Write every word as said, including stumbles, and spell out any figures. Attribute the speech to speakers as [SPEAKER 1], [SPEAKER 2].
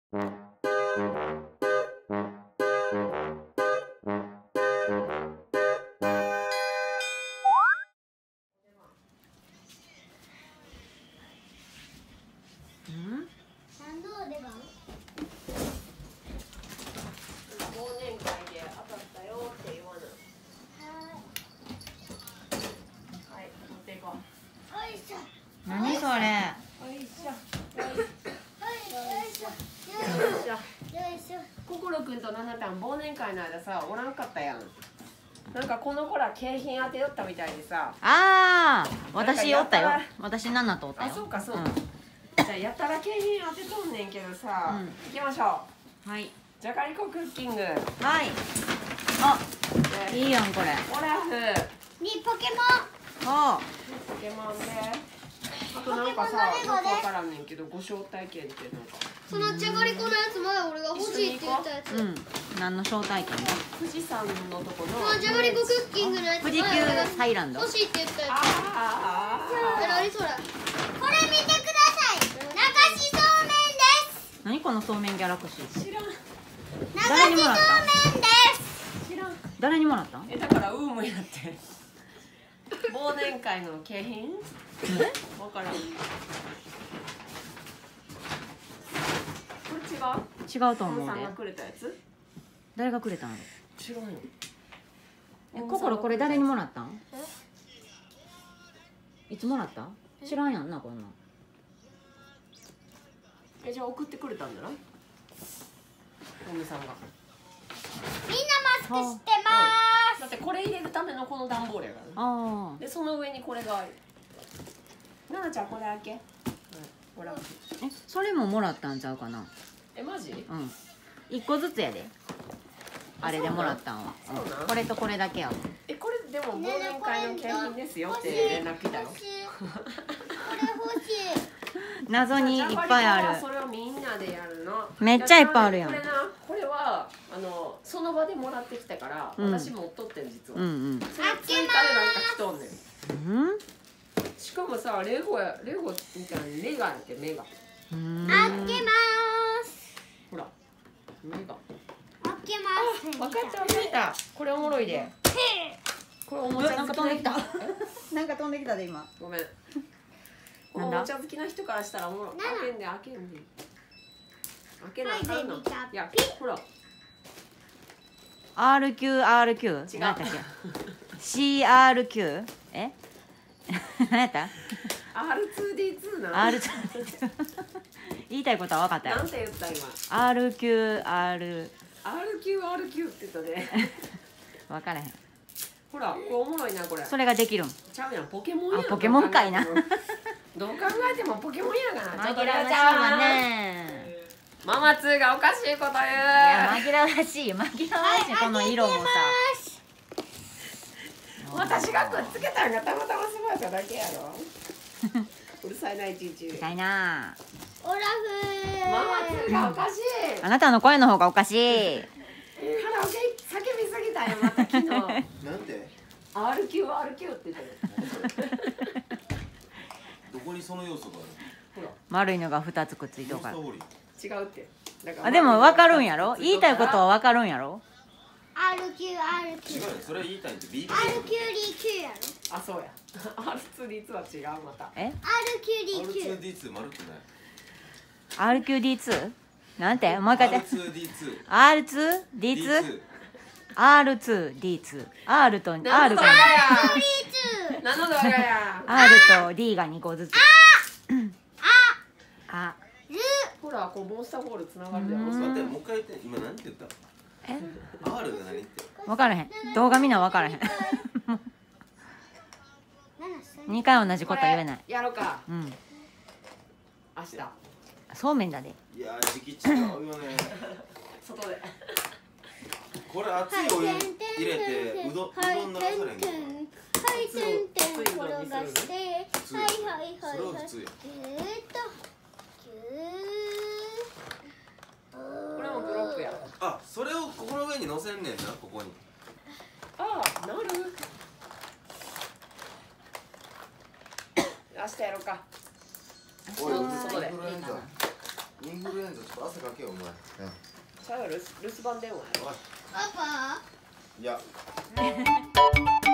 [SPEAKER 1] 何それ。
[SPEAKER 2] 心くんとななたん忘年会の間さおらんかったやん。なんかこの子ら景品当てよったみたいでさ。
[SPEAKER 1] ああ、私おったよ。私ナナとおったよ。
[SPEAKER 2] あ、そうかそうか。じゃあやたら景品当てとんねんけどさ、
[SPEAKER 1] うん、
[SPEAKER 2] 行きましょう。
[SPEAKER 1] はい。
[SPEAKER 2] じゃがりこクッキング。はい。
[SPEAKER 1] あ、いいやんこれ。
[SPEAKER 2] オラフ。
[SPEAKER 3] にポケモ
[SPEAKER 1] ン。
[SPEAKER 2] ポケモンで。あとなんかさ、よくわからんねんけど、ご招待券ってなんか。
[SPEAKER 3] そのじゃがりこのやつまだ俺が欲しいって言ったやつ。
[SPEAKER 1] うん。何の招待券？
[SPEAKER 2] 富士山のとこの。
[SPEAKER 3] そのじゃがりこクッキングのやつ。
[SPEAKER 1] 富士急ハイランド。
[SPEAKER 3] 欲しいって言ったやつ。
[SPEAKER 2] ああ。
[SPEAKER 3] え、何それ？これ見てください。流しそうめんです。
[SPEAKER 1] 何このそうめんギャラクシー？
[SPEAKER 2] 知らん。
[SPEAKER 3] 流しそうめんです。
[SPEAKER 2] 知らん。
[SPEAKER 1] 誰にもらった？
[SPEAKER 2] え、だからウームやって。忘年会の景品？わからん。これ違う？
[SPEAKER 1] 違うと思うで。
[SPEAKER 2] さんがくれたやつ？
[SPEAKER 1] 誰がくれたの？
[SPEAKER 2] 違うよ。
[SPEAKER 1] え、心これ誰にもらったん？いつもらった？知らんやんなこんなん。
[SPEAKER 2] え、じゃあ送ってくれたんじゃない？おみさんが。
[SPEAKER 3] みんなマスクしてま
[SPEAKER 2] ーす。だってこれ入れるためのこの段ボールやからね。
[SPEAKER 1] ああ。
[SPEAKER 2] でその上にこれがある。ななちゃんこれ開け。うん、ほら。
[SPEAKER 1] え、それももらったんちゃうかな。
[SPEAKER 2] え、マジ？
[SPEAKER 1] うん。一個ずつやで。あれでもらったんは。うん、これとこれだけやわ。
[SPEAKER 2] え、これでも忘年会の景品ですよって連絡来たよ。
[SPEAKER 3] これ欲しい。
[SPEAKER 1] 謎にいっぱいある。
[SPEAKER 2] それをみんなでやるの。
[SPEAKER 1] めっちゃいっぱいあるやん。
[SPEAKER 2] これな、これはあのその場でもらってきたから、うん、私持っとってん実は。うんうん。それ追加でなんか来とんねん。うん。しかもさ、レゴやレゴみたいにメガやってメガ。
[SPEAKER 3] 開けまーす。
[SPEAKER 2] ほら、メガ。
[SPEAKER 3] 開けます。
[SPEAKER 2] 分かった分かった。これおもろいで。これおもちゃ好きな人。
[SPEAKER 1] なんか飛んできたで今。
[SPEAKER 2] ごめん。おもちゃ好きな人からしたらおもろい。開けんで開けんで。開けなあかんの。いや、ほら。
[SPEAKER 1] アールキューアールキュー。違う。何だっけ。シーアールキュー。え？何やった？
[SPEAKER 2] アールツーディーツー な。
[SPEAKER 1] アールツーディーツー。言いたいことは分かったよ。
[SPEAKER 2] なんて言った今。
[SPEAKER 1] アールキューアール。
[SPEAKER 2] アールキューアールキュー って言ったね。
[SPEAKER 1] 分からへん。
[SPEAKER 2] ほら、これおもろいなこれ。
[SPEAKER 1] それができるん。
[SPEAKER 2] ちゃうやん、ポケモンやん。
[SPEAKER 1] ポケモンかいな。
[SPEAKER 2] どう考えてもポケモンやがな。
[SPEAKER 1] 紛らわしいわね。
[SPEAKER 2] ママツーがおかしいこと言う。い
[SPEAKER 1] や、紛らわしい、紛らわしい、この色もさ。
[SPEAKER 2] 私がくっつけたんがたまたまスマートだけやろ。うるさいな、いちいち。うる
[SPEAKER 1] さいな。
[SPEAKER 3] オラフ。
[SPEAKER 2] ママツーがおかしい。
[SPEAKER 1] あなたの声の方がおかしい。
[SPEAKER 2] カラオケ叫びすぎたよ、また昨日。なん
[SPEAKER 4] で
[SPEAKER 2] アールキューアールキュー って言ってる。
[SPEAKER 4] どこにその要素がある？
[SPEAKER 2] ほら、
[SPEAKER 1] 丸いのが二つくっついとるから。
[SPEAKER 2] 違うって。
[SPEAKER 1] あ、でも分かるんやろ。言いたいことは分かるんやろ。
[SPEAKER 3] アールキューアールキュー。
[SPEAKER 4] 違うよ、それ言いたいんで ビー
[SPEAKER 3] アールキューディーキューやろ。
[SPEAKER 2] あ、そうや。アールツーディーツー は違うまた。
[SPEAKER 1] え？
[SPEAKER 3] アールキューディーキュー。
[SPEAKER 4] アールツーディーツー 丸くない。
[SPEAKER 1] アールキューディーツー？なんて？もう一回言って。
[SPEAKER 4] アールツーディーツー。
[SPEAKER 1] アールツーディーツー？アールツーディーツー。R と R が。
[SPEAKER 2] 何の動画や。
[SPEAKER 1] R と D がにこずつ。あ。あ。
[SPEAKER 3] ル。
[SPEAKER 2] ほら、こうモンスターボールつながるじゃん。
[SPEAKER 4] 待って、もう一回言って。今何て言った？
[SPEAKER 1] え？
[SPEAKER 4] R が何って？
[SPEAKER 1] 分からへん。動画見な分からへん。にかい同じこと言えない。
[SPEAKER 2] やろうか。
[SPEAKER 1] うん。
[SPEAKER 2] 明日。
[SPEAKER 1] そうめんだで。
[SPEAKER 4] いや、時期違うよね。
[SPEAKER 2] 外で。
[SPEAKER 4] これ熱いお湯入れてうどうどん流されんの？
[SPEAKER 3] はい、てんてん転がして、はいはいはいはい。
[SPEAKER 4] それは普通や。
[SPEAKER 2] これもブロックや。
[SPEAKER 4] あ、それをここの上に乗せんねんな、ここに。
[SPEAKER 2] ああ、なる。明日やろうか。
[SPEAKER 4] おい、
[SPEAKER 2] 外で。
[SPEAKER 4] インフルエンザちょっと汗かけよお前。
[SPEAKER 2] ちゃうよ留守留守番電話や。
[SPEAKER 4] おい
[SPEAKER 3] パパ
[SPEAKER 4] いや。